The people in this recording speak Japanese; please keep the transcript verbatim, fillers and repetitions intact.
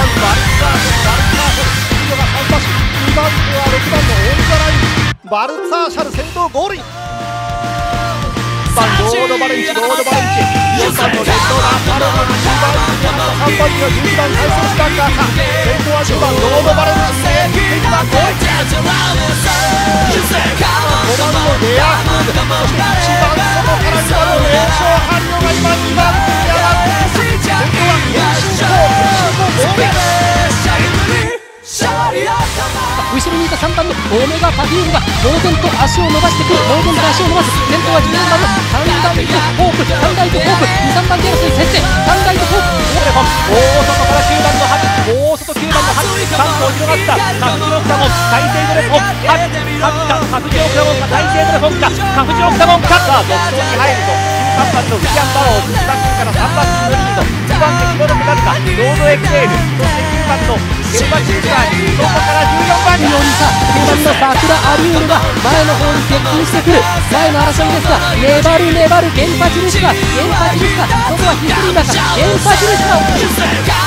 バルツァーシャル、バルツァーシャル、スピードがさん馬身、にばん手はろくばんのオンザライン、バルツァーシャル先頭ゴールイン。ロードバレンチ、ロードバレンチ、よんばんのレッドラーパロのにばん手、さんばんにはじゅうにばん体操スタンガーか、先頭はじゅうばんロードバレンチで敵はゴール。ごばんのレアフード、そしていちばん外からにばんの名将ハリオが今にばん手に上がっています。先頭はフィニッシュゴール、ゴール。 後ろにいたさんばんのオメガパフュームが猛然と足を伸ばしてくる、猛然と足を伸ばす。先頭はじゅうよんばんのサンダイトホープ、サンダイトホープ、に、さんばん手争い接戦、サンダイトホープ、 オレフォン、大外からきゅうばんのハチ、大外きゅうばんのハチ、さん頭広がったカフジオクタゴン、大勢ドレフォン、ハチ、ハチかカフジオクタゴンか大勢ドレフォンかカフジオクタゴンか。さあ独走に入るとじゅうさんばんのウィリアン・バロー、にばん手からさんばん手のリード、にばん手広くなるかロードエクセール、そしてきゅうばんのゲルバチューバーに、そこからじゅうよんばんによりさきゅうばんのサクラアリュールが前の方に接近してくる。前の争いですが粘る粘るゲンパチですがゲンパチですがそこはヒスリーだかゲンパチですが